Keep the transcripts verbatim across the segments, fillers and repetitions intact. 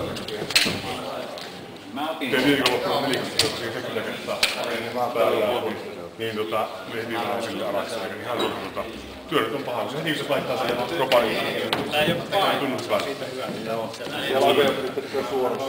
Mä otin. Ja viikonloppuna nelikymmentä sekuntia kertaa päällä. Niin tota, niin on sille alakselle, niin hän on tota, työnnöt on paha. Se heti jos laittaa sen ropan niin Tää ei oo paha. ei tunnu hyvältä. Joo. Ja lakoja pitää suorassa.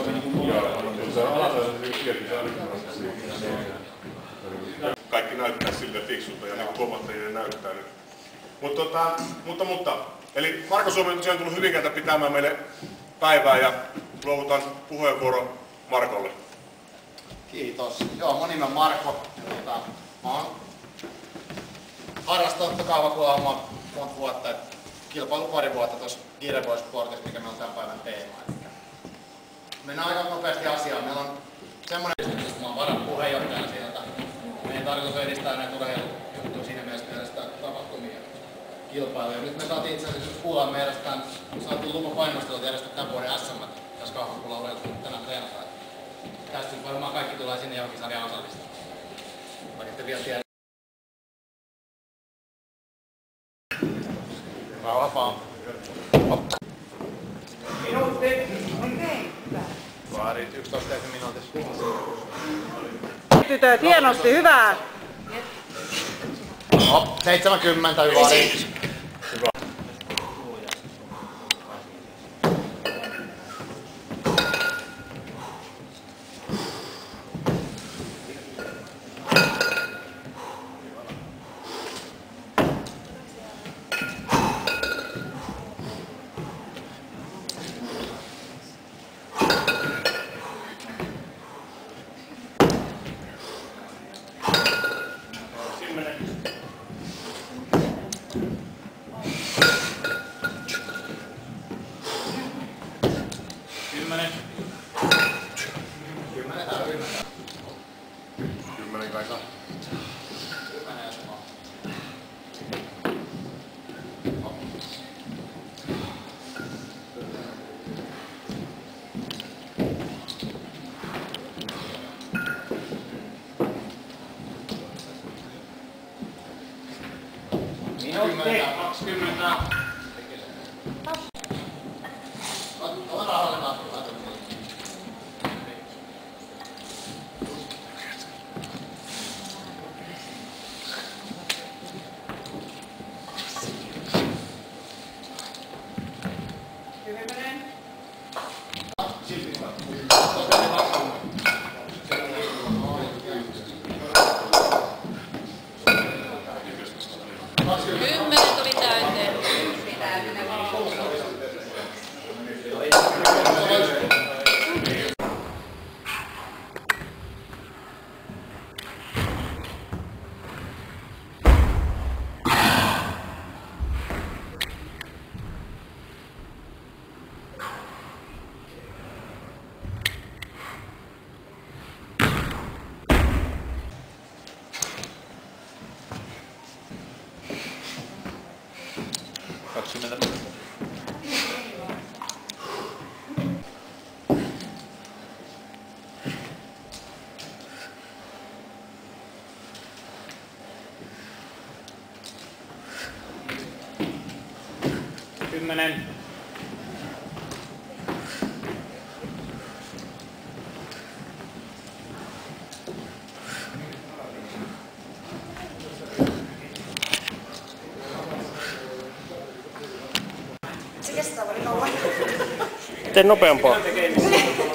Kaikki näyttää siltä fiksulta ja nyt huomattajille näyttää nyt. Mut, tota, mutta, mutta, eli Marko Suomi on tosiaan tullut Hyvinkäältä pitämään meille päivää ja luovutan puheenvuoro Markolle. Kiitos. Joo, mun nimi on Marko. Tota, mä oon harrastanut kaavakuohjelmaa monta vuotta. Kilpailu pari vuotta tuossa Gearboy Sportissa, mikä meillä on tämän päivän teema. Mennään aika nopeasti asiaan. Meillä on semmoinen, että mä oon varapuheenjohtajana sieltä. Meidän tarkoitus on edistää näitä urheilujuttuja siinä mielessä, että järjestetään tapahtumia ja kilpailuja. Nyt me saatiin itse asiassa kuulla meidän saatiin lupa painostelua järjestää tämän vuoden S M tässä kaavakuulla urheilussa tänään treenataan. Tästä varmaan kaikki tulee sinne johonkin sarjaan osallistumaan. Vaikka ette vielä tiedä. Rauha vaan. Minuutti. Okei. Vaarit yksitoista minuutissa. Tytöt, hienosti, hyvää. No, seitsemänkymmentä hyvää. Kymmenen. Kymmenen täällä ymmärtää. Kymmenen kai saa. Kymmenen ja sama. Minuutti. kaksikymmentä. Ota rahalle vaan. Kymmenen. Kymmenen tuli täyteen. kaksikymmentä. Kymmenen. Tee nopeampaa.